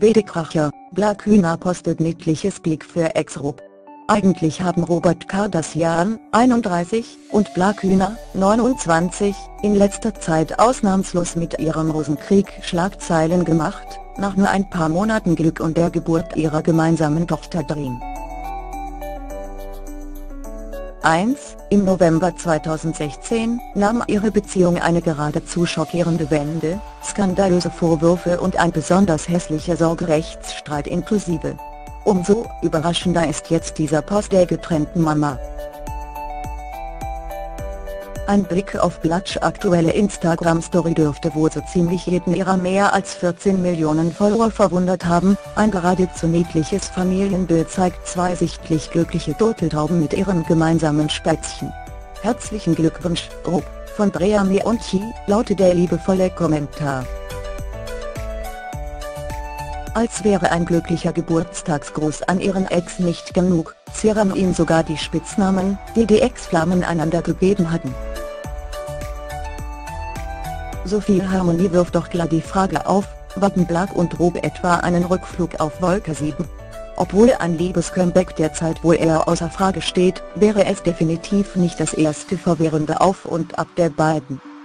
Wedekracher, Blakühner postet niedliches Blick für Ex-Rob. Eigentlich haben Robert Kardashian, 31, und Blakühner, 29, in letzter Zeit ausnahmslos mit ihrem Rosenkrieg Schlagzeilen gemacht, nach nur ein paar Monaten Glück und der Geburt ihrer gemeinsamen Tochter Dream. Im November 2016 nahm ihre Beziehung eine geradezu schockierende Wende, skandalöse Vorwürfe und ein besonders hässlicher Sorgerechtsstreit inklusive. Umso überraschender ist jetzt dieser Post der getrennten Mama. Ein Blick auf Blatsch' aktuelle Instagram-Story dürfte wohl so ziemlich jeden ihrer mehr als 14 Millionen Follower verwundert haben. Ein geradezu niedliches Familienbild zeigt zwei sichtlich glückliche Turteltauben mit ihrem gemeinsamen Spätzchen. Herzlichen Glückwunsch, Rob, von Breami und Chi, lautet der liebevolle Kommentar. Als wäre ein glücklicher Geburtstagsgruß an ihren Ex nicht genug, zieren ihn sogar die Spitznamen, die die Ex-Flammen einander gegeben hatten. So viel Harmonie wirft doch klar die Frage auf, wagen Blak und Rob etwa einen Rückflug auf Wolke 7? Obwohl ein Liebes-Comeback derzeit wohl eher außer Frage steht, wäre es definitiv nicht das erste verwirrende Auf und Ab der beiden.